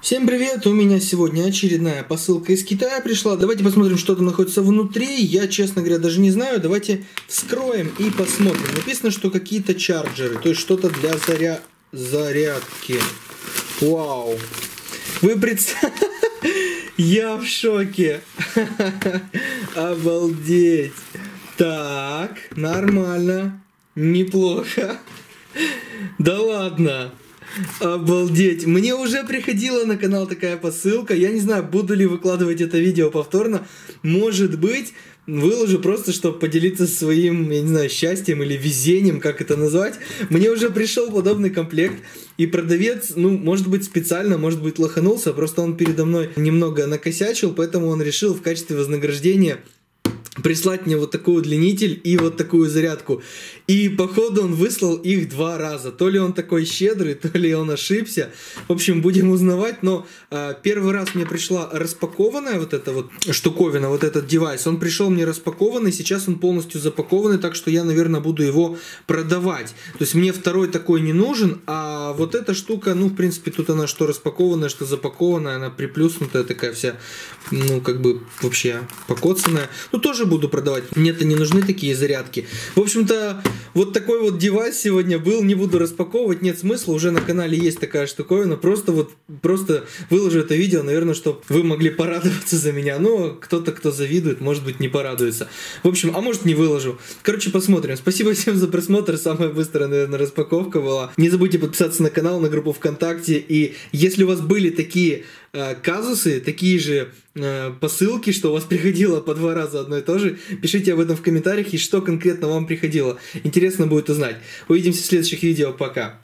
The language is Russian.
Всем привет! У меня сегодня очередная посылка из Китая пришла. Давайте посмотрим, что там находится внутри. Я, честно говоря, даже не знаю. Давайте вскроем и посмотрим. Написано, что какие-то чарджеры, то есть что-то для зарядки. Вау! Вы представляете? Я в шоке. Обалдеть. Так, нормально. Неплохо. Да ладно. Обалдеть. Мне уже приходила на канал такая посылка. Я не знаю, буду ли выкладывать это видео повторно. Может быть, выложу просто, чтобы поделиться своим, я не знаю, счастьем или везением, как это назвать. Мне уже пришел подобный комплект. И продавец, ну, может быть, специально, может быть, лоханулся. Просто он передо мной немного накосячил, поэтому он решил в качестве вознаграждения прислать мне вот такой удлинитель и вот такую зарядку. И походу он выслал их 2 раза. То ли он такой щедрый, то ли он ошибся. В общем, будем узнавать. Но первый раз мне пришла распакованная вот эта вот штуковина, вот этот девайс. Он пришел мне распакованный, сейчас он полностью запакованный, так что я, наверное, буду его продавать. То есть мне второй такой не нужен, а вот эта штука, ну, в принципе, тут она что распакованная, что запакованная, она приплюснутая такая вся, ну, как бы вообще покоцанная. Ну, тоже буду продавать. Мне-то не нужны такие зарядки. В общем-то, вот такой вот девайс сегодня был. Не буду распаковывать, нет смысла. Уже на канале есть такая штуковина. Просто выложу это видео, наверное, чтобы вы могли порадоваться за меня. Но кто-то, кто завидует, может быть, не порадуется. В общем, а может, не выложу. Короче, посмотрим. Спасибо всем за просмотр. Самая быстрая, наверное, распаковка была. Не забудьте подписаться на канал, на группу ВКонтакте. И если у вас были такие казусы, такие же посылки, что у вас приходило по 2 раза одно и то же, пишите об этом в комментариях и что конкретно вам приходило. Интересно будет узнать. Увидимся в следующих видео. Пока.